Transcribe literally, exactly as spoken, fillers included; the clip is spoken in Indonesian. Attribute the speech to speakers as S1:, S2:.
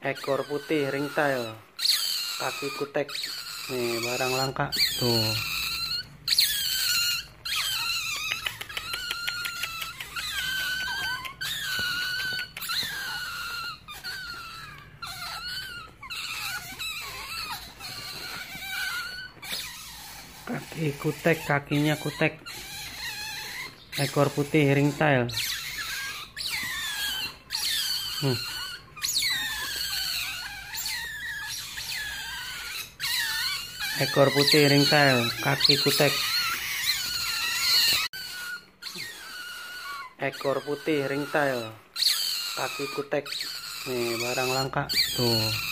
S1: ekor putih ringtail, kaki kutek. Nih barang langka tuh. Kaki kutek, kakinya kutek, ekor putih ringtail. Hmm. Ekor putih ringtail, kaki kutek. Ekor putih ringtail, kaki kutek. Nih barang langka tuh.